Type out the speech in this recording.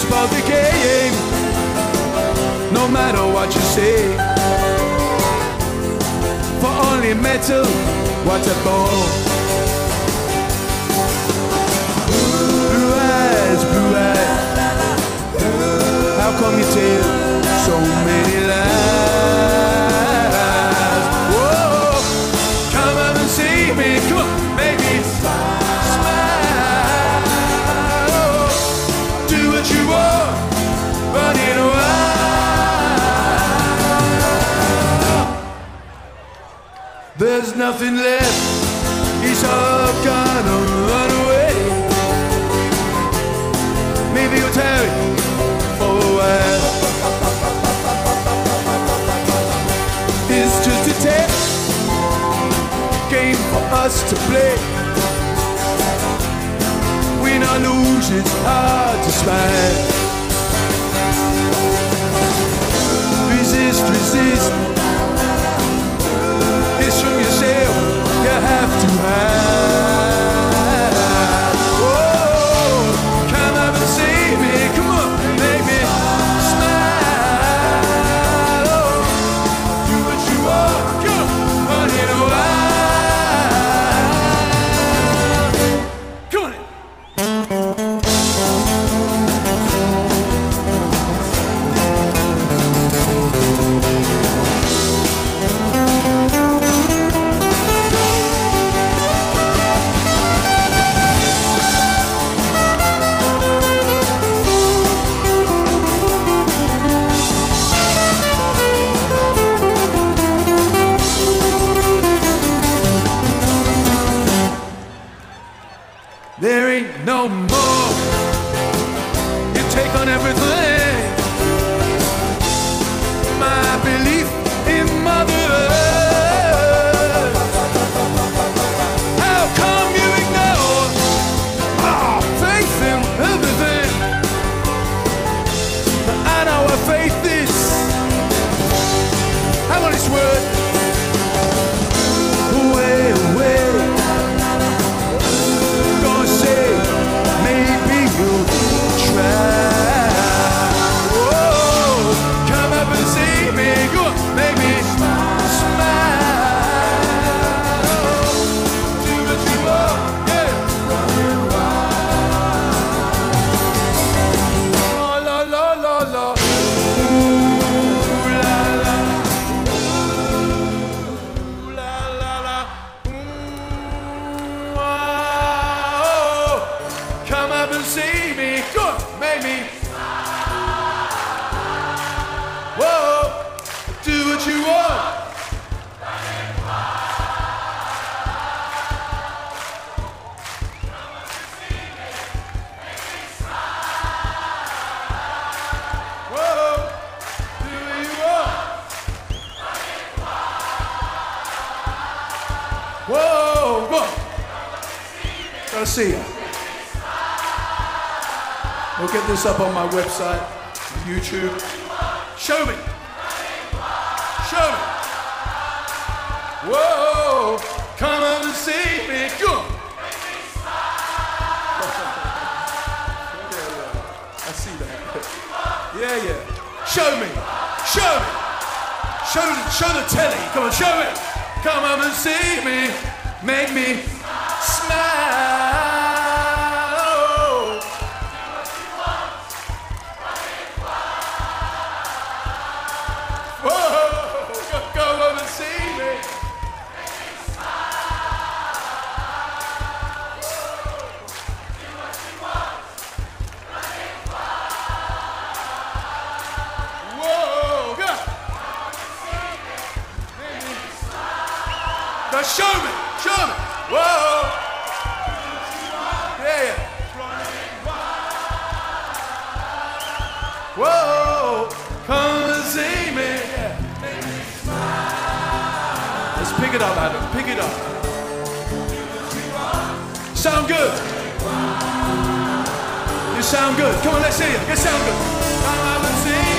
That's part of the game, no matter what you say. For only metal, what a bore. Blue eyes, how come you tell so many lies? Whoa, come up and see me, come on, make me smile. Oh, do what you want, but in a while, there's nothing left, he's all gonna run away. Maybe you'll tarry for a while. It's just a test game for us to play. Win or lose, it's hard to smile. Resist, resist. It's from yourself, you have to hide. Oh, come up and see me, come on, make me smile. Oh, do what you want, go, run in a while. Come on in. There ain't no more. You take on everything. My belief in Mother Earth. How come you ignore our faith in everything? I know what faith is. How about this word? Away, away. Maybe you'll try. Whoa, come up and see me, go on, make me smile. Do what you want, yeah. Oh, la la la la. Ooh la la. Ooh la la la. Come up and see me, go on, make me smile. Whoa, do what you want. Whoa, do what you want. Whoa, go on. Gotta see you. We'll get this up on my website, YouTube. Show me. Show me. Whoa, come up and see me. Go on. I see that. Yeah, yeah. Show me. Show me. Show the telly. Come on, show me. Come up and see me. Make me smile. Show me, show me. Whoa. Yeah, yeah. Whoa, come and see me. Yeah. Let's pick it up, Adam. Pick it up. Sound good. You sound good. Come on, let's see you. You sound good. Come and see